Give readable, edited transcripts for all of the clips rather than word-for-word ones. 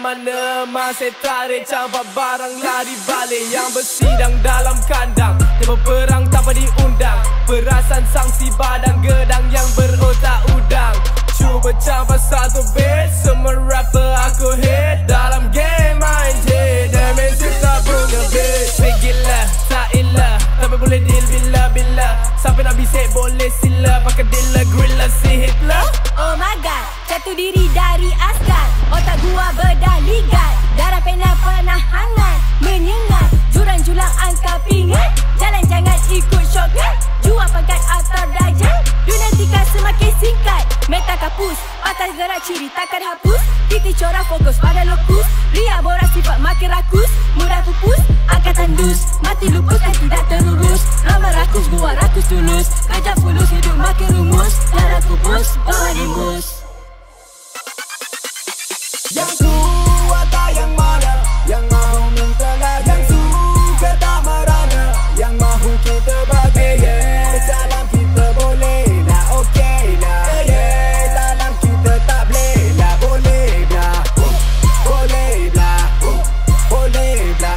mana masih tarik campak barang lari balik. Yang bersidang dalam kandang, dia berperang tanpa diundang. Perasan sangsi badan gedang yang berotak udang. Cuba campak satu beat, semua rapper aku hit. Dalam game main hit, damage tak punya beat. Gila, tak ilah, tapi boleh deal bila-bila. Sampai nak bisik boleh sila, pakai dealer gorilla si Hitler. Oh my god, jatuh diri dari askar. Otak gua bedah ligat, darah pena penahangan. Menyengat, jurang julang angka pingat. Jalan jangan ikut shortcut, jual pangkat atau darjah. Dunia tika semakin singkat, meta kapus, atas gerak ciri takkan hapus. Titik corak fokus pada lokus, ria borak sifat makin rakus. Mudah pupus, akan tandus, mati lupus dan tidak terurus. Ramai rakus, gua rakus tulus, kajak fulus, hidup makin rumus. Darah kubus, bawa nimbus. Yang kuat tak yang mana, yang mahu minta lagi, yang suka tak merana, yang mahu kita bagi. Dalam kita boleh lah, okey lah. Dalam kita tak boleh lah, boleh lah. Boleh lah, boleh lah.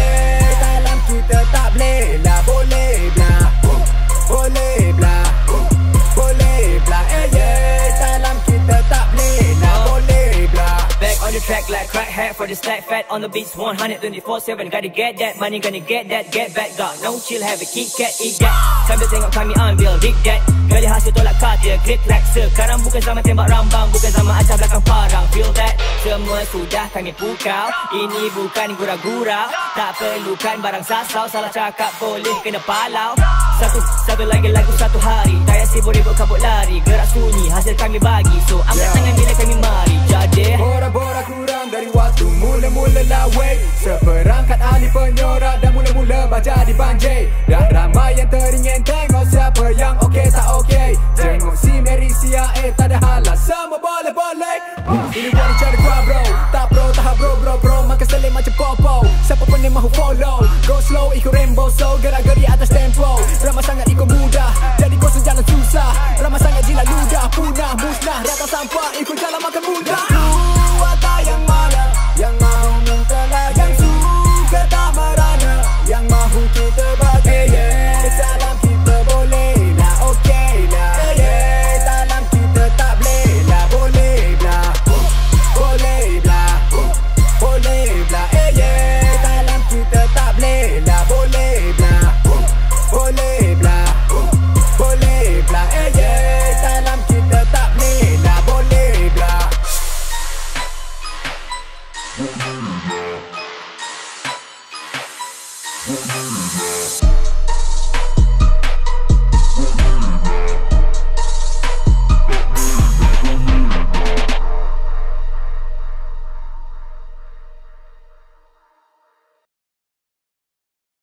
Dalam kita tak boleh lah, boleh lah. Boleh lah, boleh lah. Dalam kita tak boleh lah, boleh lah. Back on the track like crackhead for the stack fat on the beats 124/7. Gotta get that money, gonna get that, get back. Got no chill, have a Kit Kat, eat that. Sambil tengok kami ambil dig that. Gali hasil tolak katil, klik like. Sekarang bukan zaman tembak rambang, bukan zaman acah belakang parang. Feel that, semua sudah kami pukau. Ini bukan gurau-gurau, tak perlukan barang sasau. Salah cakap boleh kena palau. Satu lagi lagu satu hari, tak payah sibuk ribut kabut lari. Gerak sunyi, hasil kami bagi. So angkat tangan bila kami mari. Jadi Bora-bora kurang dari waktu, mula-mula lah wait. Seperangkat ahli penyorak dan mula-mula baca di banjir. Dan ramai yang teringin tengok siapa yang okey tak okey. Tengok si Mary CIA, tak ada halas, semua boleh-boleh. Ini buat cara gua bro, tak pro, tak bro. Makan selim macam popo, siapa pun yang mahu follow. Go slow, ikut rainbow, so gerak-geri atas tempo. Ramai sangat ikut mudah, jadi kau sejalan susah. Ramai sangat jilat ludah, punah, musnah. Rata sampah, ikut jalan makan mudah. Kuat tak yang mana, yang mahu minta lagi, yang suka tak merana, yang mahu kita bagi. Dalam kita boleh lah, okey lah. Dalam kita tak boleh lah, boleh lah. Boleh lah, boleh lah. Dalam kita tak boleh lah, boleh lah. Boleh lah, boleh lah. Dalam kita tak boleh lah, boleh lah. We'll be right back.